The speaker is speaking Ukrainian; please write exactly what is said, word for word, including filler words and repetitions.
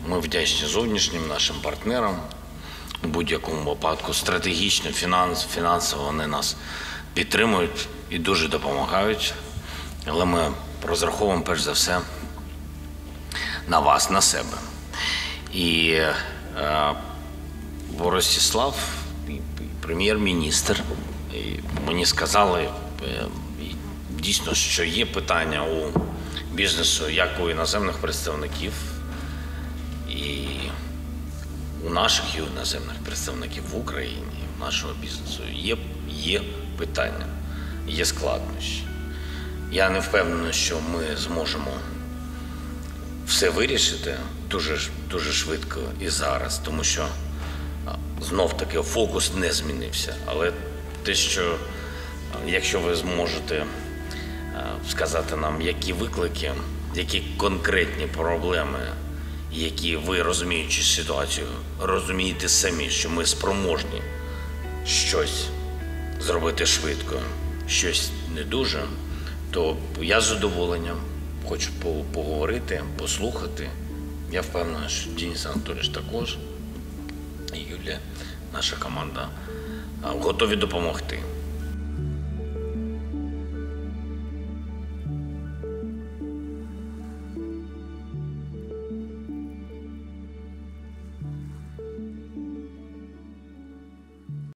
Ми вдячні зовнішнім нашим партнерам. У будь-якому випадку стратегічно, фінанс, фінансово вони нас підтримують і дуже допомагають. Але ми розраховуємо перш за все на вас, на себе. І е, Ростислав, прем'єр-міністр, мені сказали е, дійсно, що є питання у бізнесу, як у іноземних представників, і у наших і у іноземних представників в Україні, нашого бізнесу, є, є питання, є складнощі. Я не впевнений, що ми зможемо все вирішити дуже, дуже швидко і зараз, тому що знов-таки фокус не змінився. Але те, що якщо ви зможете сказати нам, які виклики, які конкретні проблеми, які ви, розуміючи ситуацію, розумієте самі, що ми спроможні щось зробити швидко, щось не дуже, то я з задоволенням хочу поговорити, послухати. Я впевнений, що Денис Анатолійович також, і Юлія, наша команда, готові допомогти.